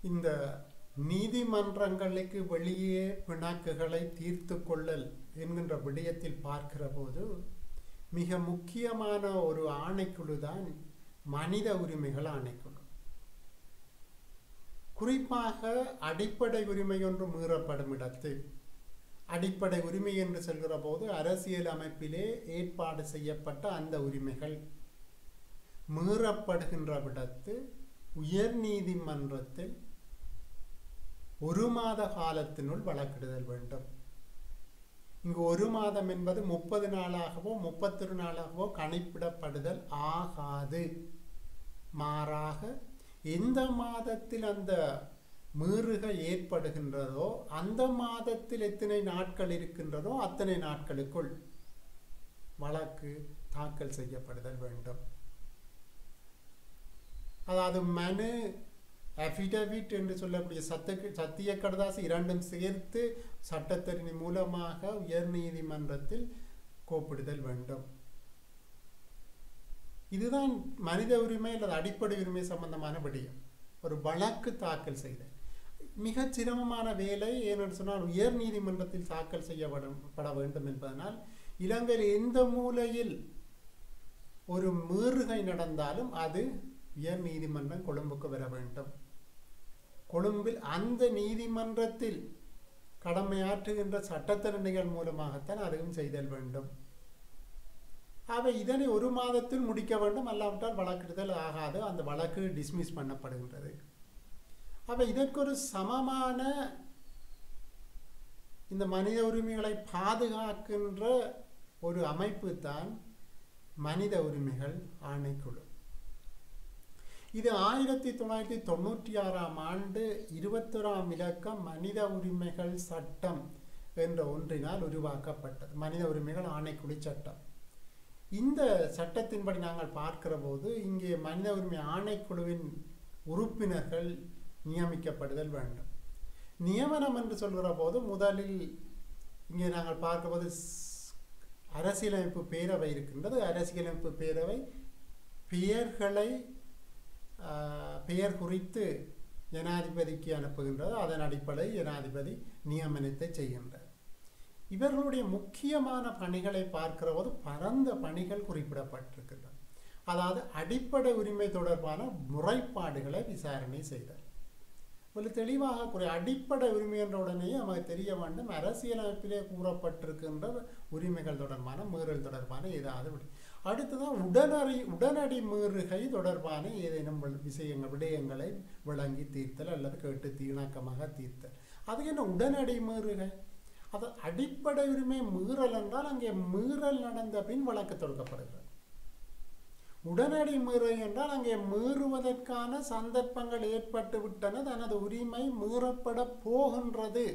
இந்த நீதிமன்றங்களுக்கு வெளியே பிணக்குகளை தீர்த்து கொள்ளல் என்கின்ற விடயத்தில் பார்க்கிற போது மிக முக்கியமான ஒரு ஆணைக்குழு தான் மனித உரிமைகள் ஆணைக்குழு. குறிப்பாக அடிப்படை உரிமை ஒன்று மீறப்படும் இடத்து, அடிப்படை உரிமை என்று சொல்கிற போது அரசியல் அமைப்பிலே ஏற்பாடு செய்யப்பட்ட அந்த உரிமைகள் மீறப்படுகின்ற விடத்து உயர் நீதிமன்றத்தில் 1 மாத காலத்தினுள் வழக்கிடுதல் வேண்டும். இங்கு 1 மாதம் என்பது 30 நாளாகவோ 31 நாளாகவோ கணிப்பிடப்படுதல் ஆகாது. மாறாக எந்த மாதத்தில் அந்த மீறுகை ஏற்படுகின்றதோ அந்த மாதத்தில் எத்தனை நாட்கள் இருக்கின்றதோ அத்தனை நாட்களுக்குள் வழக்கு தாக்கல் செய்யப்படுதல் வேண்டும். அதாவது மனு, அஃபிடவிட் என்று சொல்லக்கூடிய சத்திய கடதாசி இரண்டும் சேர்த்து சட்டத்தரணி மூலமாக உயர் நீதிமன்றத்தில் கோப்பிடுதல் வேண்டும். இதுதான் மனித உரிமை அல்லது அடிப்படை உரிமை சம்பந்தமான விடயம். ஒரு வழக்கு தாக்கல் செய்தல் மிக சிரமமான வேலை. ஏனென்று சொன்னால் உயர் நீதிமன்றத்தில் தாக்கல் செய்யப்பட வேண்டும் என்பதனால் இலங்கையில் எந்த மூலையில் ஒரு மீறுகை நடந்தாலும் அது உயர் நீதிமன்றம் கொழும்புக்கு வர வேண்டும். கொழும்பில் அந்த நீதிமன்றத்தில் கடமையாற்றுகின்ற சட்டத்தரணிகள் மூலமாகத்தான் அதுவும் செய்தல் வேண்டும். அவை இதனை 1 மாதத்தில் முடிக்க வேண்டும், அல்லாவிட்டால் வழக்கிடுதல் ஆகாது, அந்த வழக்கு டிஸ்மிஸ் பண்ணப்படுகின்றது. அவை இதற்கு ஒரு சமமான இந்த மனித உரிமைகளை பாதுகாக்கின்ற ஒரு அமைப்பு தான் மனித உரிமைகள் ஆணைக்குழு. இது 1996ஆம் ஆண்டு 21ஆம் இலக்கம் மனித உரிமைகள் சட்டம் என்ற ஒன்றினால் உருவாக்கப்பட்டது, மனித உரிமைகள் ஆணைக்குழு சட்டம். இந்த சட்டத்தின்படி நாங்கள் பார்க்கிற போது இங்கே மனித உரிமை ஆணைக்குழுவின் உறுப்பினர்கள் நியமிக்கப்படுதல் வேண்டும். நியமனம் என்று சொல்கிற போது முதலில் இங்கே நாங்கள் பார்க்கும்போது அரசியலமைப்பு பேரவை இருக்கின்றது. அரசியலமைப்பு பேரவை பெயர் குறித்து ஜனாதிபதிக்கு அனுப்புகின்றது. அதன் அடிப்படையில் ஜனாதிபதி நியமனத்தை செய்கின்றார். இவர்களுடைய முக்கியமான பணிகளை பார்க்கிற போது பரந்த பணிகள் குறிப்பிடப்பட்டிருக்கின்றன. அதாவது அடிப்படை உரிமை தொடர்பான முறைப்பாடுகளை விசாரணை செய்தல். ஒரு தெளிவாக அடிப்படை உரிமை என்ற உடனேயே நமக்கு தெரிய வேண்டும் அரசியலமைப்பிலே கூறப்பட்டிருக்கின்ற உரிமைகள் தொடர்பான மீறல் தொடர்பான ஏதாவது. அடுத்ததான் உடனடி மீறுகை தொடர்பான ஏதேனும் விடயங்களை விளங்கி தீர்த்தல் அல்லது கேட்டு தீணக்கமாக தீர்த்தல். அது என்ன உடனடி மீறுகை? அது அடிப்படை உரிமை மீறல் என்றால் அங்கே மீறல் நடந்த பின் வழக்கு தொடுக்கப்படுகிறது. உடனடி மீறல் என்றால் அங்கே மீறுவதற்கான சந்தர்ப்பங்கள் ஏற்பட்டு விட்டன, தனது உரிமை மீறப்பட போகின்றது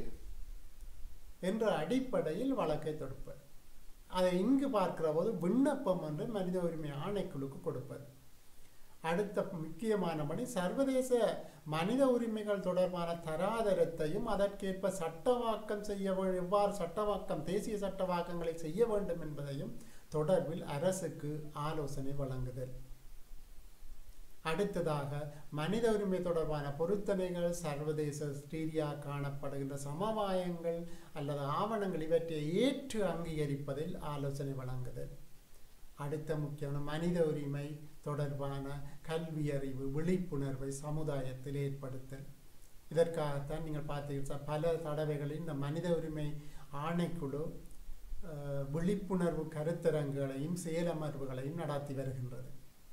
என்ற அடிப்படையில் வழக்கை தொடுப்பது. அதை இங்கு பார்க்கிற போது விண்ணப்பம் என்று மனித உரிமை ஆணைக்குழுக்கு கொடுப்பது. அடுத்த முக்கியமான பணி சர்வதேச மனித உரிமைகள் தொடர்பான தராதரத்தையும் அதற்கேற்ப சட்டவாக்கம் எவ்வாறு சட்டவாக்கம் தேசிய சட்டவாக்கங்களை செய்ய வேண்டும் என்பதையும் தொடர்பில் அரசுக்கு ஆலோசனை வழங்குதல். அடுத்ததாக மனித உரிமை தொடர்பான பொருத்தனைகள், சர்வதேச ரீதியாக காணப்படுகின்ற சமவாயங்கள் அல்லது ஆவணங்கள் இவற்றை ஏற்று அங்கீகரிப்பதில் ஆலோசனை வழங்குதல். அடுத்த முக்கியமான மனித உரிமை தொடர்பான கல்வியறிவு விழிப்புணர்வை சமுதாயத்தில் ஏற்படுத்தல். இதற்காகத்தான் நீங்கள் பார்த்தீங்கன்னா பல தடவைகளில் இந்த மனித உரிமை ஆணைக்குழு விழிப்புணர்வு கருத்தரங்குகளையும் செயலமர்வுகளையும் நடத்தி வருகின்றது.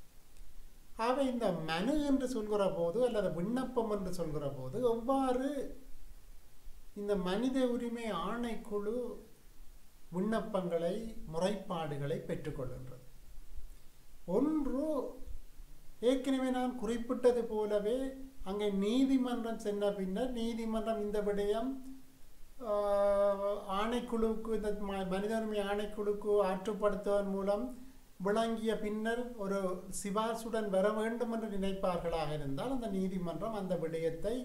ஆக இந்த மனு என்று சொல்கிற போது அல்லது விண்ணப்பம் என்று சொல்கிற போது எவ்வாறு இந்த மனித உரிமை ஆணைக்குழு விண்ணப்பங்களை முறைப்பாடுகளை பெற்றுக்கொள்கின்றது? ஒன்று, ஏற்கனவே நான் குறிப்பிட்டது போலவே அங்கே நீதிமன்றம் சென்ற பின்னர் நீதிமன்றம் இந்த விடயம் ஆணைக்குழுவுக்கு இந்த மனித உரிமை ஆணைக்குழுக்கு ஆற்றுப்படுத்துவதன் மூலம் விளங்கிய பின்னர் ஒரு சிபாசுடன் வர வேண்டும் என்று நினைப்பார்களாக இருந்தால் அந்த நீதிமன்றம் அந்த விடயத்தை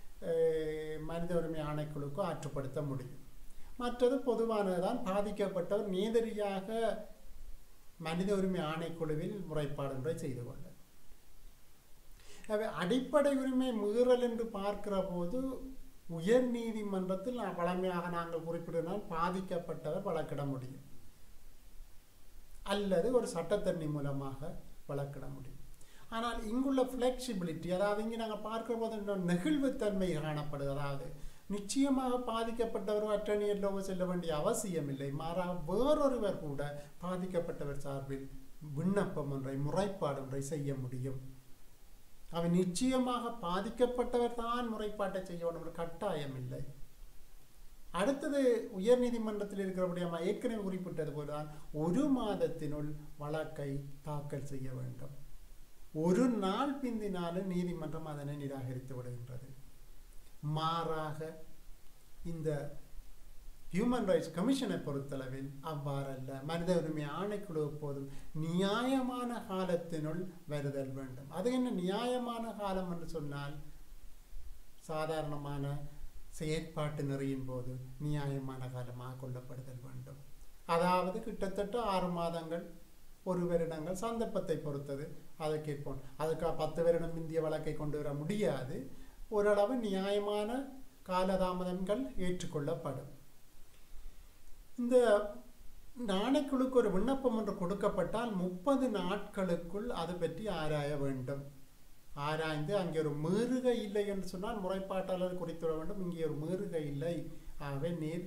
மனித உரிமை ஆணைக்குழுக்கு ஆற்றுப்படுத்த முடியும். மற்றது பொதுவானதுதான், பாதிக்கப்பட்டவர் நேரடியாக மனித உரிமை ஆணைக்குழுவில் முறைப்பாடுகளை செய்து கொண்டார். அடிப்படை உரிமை மீறல் என்று பார்க்கிற போது உயர் நீதிமன்றத்தில் வழமையாக நாங்கள் குறிப்பிடுனால் பாதிக்கப்பட்டவர் வழக்கிட முடியும் அல்லது ஒரு சட்டத்தரணி மூலமாக வழக்கிட முடியும். ஆனால் இங்குள்ள ஃப்ளெக்சிபிலிட்டி, அதாவது இங்கே நாங்கள் பார்க்கிற போது நெகிழ்வுத்தன்மை காணப்படுது. அதாவது நிச்சயமாக பாதிக்கப்பட்டவர் அட்டர்னியோ செல்ல வேண்டிய அவசியம் இல்லை. மாறாக வேறொருவர் கூட பாதிக்கப்பட்டவர் சார்பில் விண்ணப்பம் ஒன்றை முறைப்பாடு ஒன்றை செய்ய முடியும். அவன் நிச்சயமாக பாதிக்கப்பட்டவர் தான் முறைப்பாட்டை செய்ய வேண்டும் என்ற கட்டாயம் இல்லை. அடுத்தது உயர் நீதிமன்றத்தில் இருக்கிறபடியா ஏற்கனவே குறிப்பிட்டது போலதான் 1 மாதத்தினுள் வழக்கை தாக்கல் செய்ய வேண்டும். 1 நாள் பிந்தினாலும் நீதிமன்றம் அதனை நிராகரித்து விடுகின்றது. மாறாக இந்த ஹியூமன் ரைட்ஸ் கமிஷனை பொறுத்தளவில் அவ்வாறல்ல. மனித உரிமை ஆணைக்குழு எப்போதும் நியாயமான காலத்தினுள் வருதல் வேண்டும். அது என்ன நியாயமான காலம் என்று சொன்னால், சாதாரணமான செயற்பாட்டு நெறியின் போது நியாயமான காலமாக கொள்ளப்படுதல் வேண்டும். அதாவது கிட்டத்தட்ட 6 மாதங்கள் 1 வருடங்கள் சந்தர்ப்பத்தை பொறுத்தது. அதை கேட்போம். அதுக்காக 10 வருடம் இந்திய வழக்கை கொண்டு வர முடியாது. ஓரளவு நியாயமான காலதாமதங்கள் ஏற்றுக்கொள்ளப்படும். இந்த ஆணைக்குழுக்கு ஒரு விண்ணப்பம் ஒன்று கொடுக்கப்பட்டால் 30 நாட்களுக்குள் அது பற்றி ஆராய வேண்டும். ஆராய்ந்து அங்கே ஒரு மீறுகை இல்லை என்று சொன்னால் முறைப்பாட்டாளர் குறித்துவிட வேண்டும். இங்கே ஒரு மீறுகை இல்லை, ஆகவே நீர்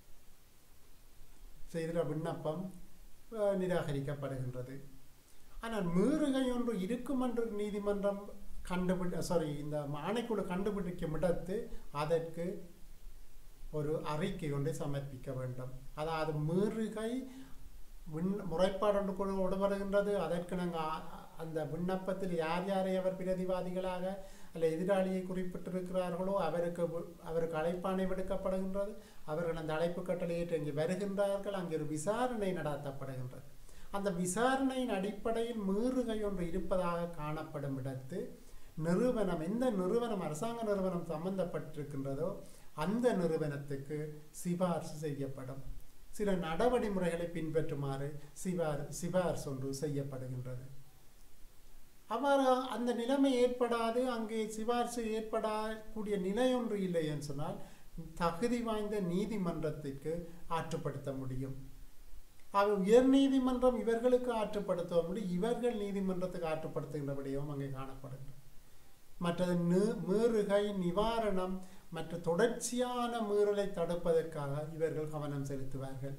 செய்த விண்ணப்பம் நிராகரிக்கப்படுகின்றது. ஆனால் மீறுகை ஒன்று இருக்கும் என்று நீதிமன்றம் இந்த ஆணைக்குழு கண்டுபிடிக்கும் இடத்து அதற்கு ஒரு அறிக்கை ஒன்றை சமர்ப்பிக்க வேண்டும். அதாவது மீறுகை முறைப்பாடு ஒன்று கொண்டு வருகின்றது. அதற்கு நாங்கள் அந்த விண்ணப்பத்தில் யார் யாரை அவர் பிரதிவாதிகளாக அல்ல எதிராளியை குறிப்பிட்டிருக்கிறார்களோ அவருக்கு அழைப்பாணை விடுக்கப்படுகின்றது. அவர்கள் அந்த அழைப்பு கட்டளையேற்று இங்கே வருகின்றார்கள். அங்கே ஒரு விசாரணை நடத்தப்படுகின்றது. அந்த விசாரணையின் அடிப்படையில் மீறுகை ஒன்று இருப்பதாக காணப்படும் இடத்து நிறுவனம், எந்த நிறுவனம் அரசாங்க நிறுவனம் சம்பந்தப்பட்டிருக்கின்றதோ அந்த நிறுவனத்துக்கு சிபார்சு செய்யப்படும். சில நடவடிமுறைகளை பின்பற்றுமாறு சிபார்சு ஒன்று செய்யப்படுகின்றது. அவ்வாறு அந்த நிலைமை ஏற்படாது, அங்கே சிபார்சு ஏற்படக்கூடிய நிலை ஒன்று இல்லை என்று சொன்னால் தகுதி வாய்ந்த நீதிமன்றத்திற்கு ஆற்றுப்படுத்த முடியும். உயர் நீதிமன்றம் இவர்களுக்கு ஆற்றுப்படுத்த முடியும், இவர்கள் நீதிமன்றத்துக்கு ஆற்றுப்படுத்துகின்றபடியும் அங்கே காணப்படுகின்றது. மற்றது மீறுகை நிவாரணம் மற்ற தொடர்ச்சியான மீறலை தடுப்பதற்காக இவர்கள் கவனம் செலுத்துவார்கள்.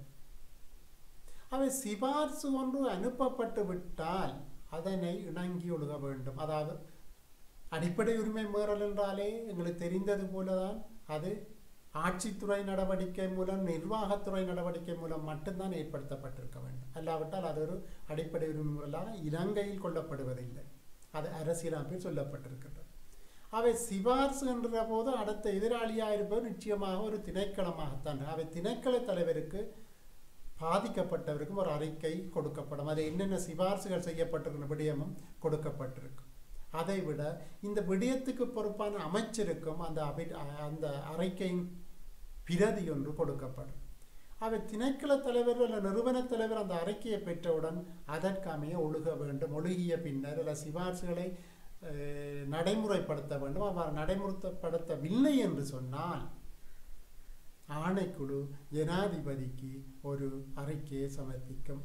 அவை சிபார்சு ஒன்று அனுப்பப்பட்டு விட்டால் அதனை இணங்கி ஒழுக வேண்டும். அதாவது அடிப்படை உரிமை மீறல் என்றாலே எங்களுக்கு தெரிந்தது போலதான் அது ஆட்சித்துறை நடவடிக்கை மூலம் நிர்வாகத்துறை நடவடிக்கை மூலம் மட்டும்தான் ஏற்படுத்தப்பட்டிருக்க வேண்டும். அல்லாவிட்டால் அது ஒரு அடிப்படை உரிமை மீறலாக இலங்கையில் கொள்ளப்படுவதில்லை. அது அரசியலமைப்பில் சொல்லப்பட்டிருக்கின்றது. அவை சிபார்சு என்ற போது அடுத்த எதிராளியாக இருப்பவர் நிச்சயமாக ஒரு திணைக்களமாகத்தான். அவை திணைக்கள தலைவருக்கு பாதிக்கப்பட்டவருக்கும் ஒரு அறிக்கை கொடுக்கப்படும். அது என்னென்ன சிபார்சுகள் செய்யப்பட்டிருக்கிற விடயமும் கொடுக்கப்பட்டிருக்கும். அதை விட இந்த விடயத்துக்கு பொறுப்பான அமைச்சருக்கும் அந்த அறிக்கையின் பிரதி ஒன்று கொடுக்கப்படும். அவை திணைக்கள தலைவர் அல்ல நிறுவன தலைவர் அந்த அறிக்கையை பெற்றவுடன் அதற்கமைய ஒழுக வேண்டும். ஒழுகிய பின்னர் அல்ல சிபார்சுகளை நடைமுறைப்படுத்த வேண்டும். அவ்வாறு நடைமுறைப்படுத்தவில்லை என்று சொன்னால் ஆணைக்குழு ஜனாதிபதிக்கு ஒரு அறிக்கையை சமர்ப்பிக்கும்.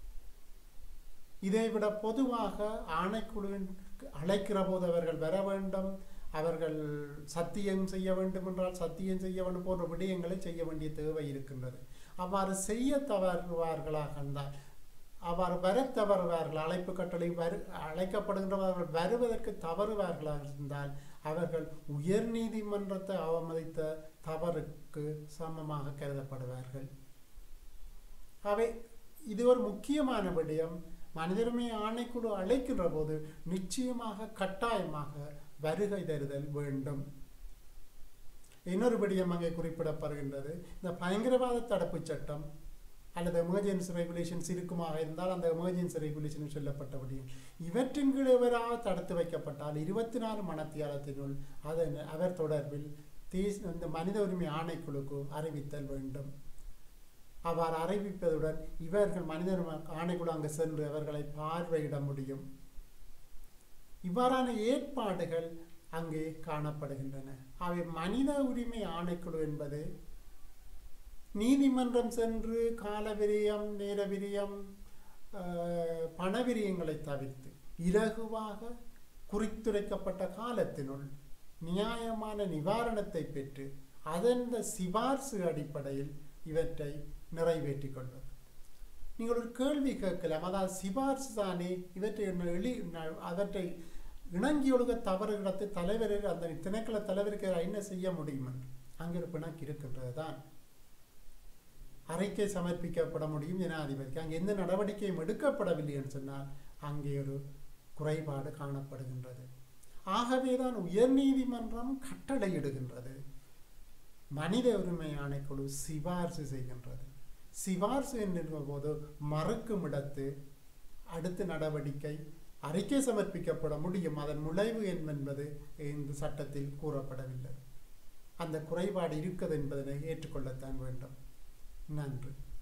இதைவிட பொதுவாக ஆணைக்குழுவின் அழைக்கிற போது அவர்கள் வர வேண்டும், அவர்கள் சத்தியம் செய்ய வேண்டும் என்றால் சத்தியம் செய்ய வேண்டும் போன்ற விடயங்களை செய்ய வேண்டிய தேவை இருக்கின்றது. அவ்வாறு செய்ய தவறுவார்களாக இருந்தால், அவ்வாறு வர தவறுவார்கள், அழைப்பு கட்டளை அழைக்கப்படுகின்றவர்கள் வருவதற்கு தவறுவார்களாக இருந்தால் அவர்கள் உயர் நீதிமன்றத்தை அவமதித்த தவறுக்கு சமமாக கருதப்படுவார்கள். அவை இது ஒரு முக்கியமான விடயம். மனிதருமை ஆணைக்குழு அழைக்கின்ற போது நிச்சயமாக கட்டாயமாக வருகை தருதல் வேண்டும். இன்னொரு விடயம் அங்கே குறிப்பிடப்படுகின்றது. இந்த பயங்கரவாத தடுப்பு சட்டம் அல்லது எமர்ஜென்சி ரெகுலேஷன்ஸ் இருக்குமாக இருந்தால் அந்த எமர்ஜென்சி ரெகுலேஷன் சொல்லப்பட்ட விடயம் இவற்றின் கீழ் எவராக தடுத்து வைக்கப்பட்டால் 24 மணித்தியாலத்தினுள் அவர் தொடர்பில் இந்த மனித உரிமை ஆணைக்குழுக்கு அறிவித்தல் வேண்டும். அவ்வாறு அறிவிப்பதுடன் இவர்கள் மனித உரிமை ஆணைக்குழு அங்கு சென்று அவர்களை பார்வையிட முடியும். இவ்வாறான ஏற்பாடுகள் அங்கே காணப்படுகின்றன. அவை மனித உரிமை ஆணைக்குழு என்பது நீதிமன்றம் சென்று காலவிரியம், நேரவிரியம், பணவிரியங்களை தவிர்த்து இலகுவாக குறித்துரைக்கப்பட்ட காலத்தினுள் நியாயமான நிவாரணத்தை பெற்று அதன் சிபார்சு அடிப்படையில் இவற்றை நிறைவேற்றிக் கொள்வது. நீங்கள் ஒரு கேள்வி கேட்கலாம், அதாவது சிபார்சு தானே, அவற்றை இணங்கியொழுக தவறுகளத்தை தலைவர் அந்த திணைக்கள தலைவருக்கு என்ன செய்ய முடியும் என்று அங்கே ஒரு பிணக்கு இருக்கின்றது தான். அறிக்கை சமர்ப்பிக்கப்பட முடியும் ஜனாதிபதிக்கு. அங்கே எந்த நடவடிக்கையும் எடுக்கப்படவில்லை என்று சொன்னால் அங்கே ஒரு குறைபாடு காணப்படுகின்றது. ஆகவேதான் உயர் நீதிமன்றம் கட்டளையிடுகின்றது, மனித உரிமை ஆணைக்குழு சிபார்சு செய்கின்றது. சிபார்சு என்கின்ற போது மறுக்கும் இடத்து அடுத்த நடவடிக்கை அறிக்கை சமர்ப்பிக்கப்பட முடியும். அதன் நுழைவு என்பது இந்த சட்டத்தில் கூறப்படவில்லை. அந்த குறைபாடு இருக்கிறது என்பதனை ஏற்றுக்கொள்ளத்தான் வேண்டும். நன்றி.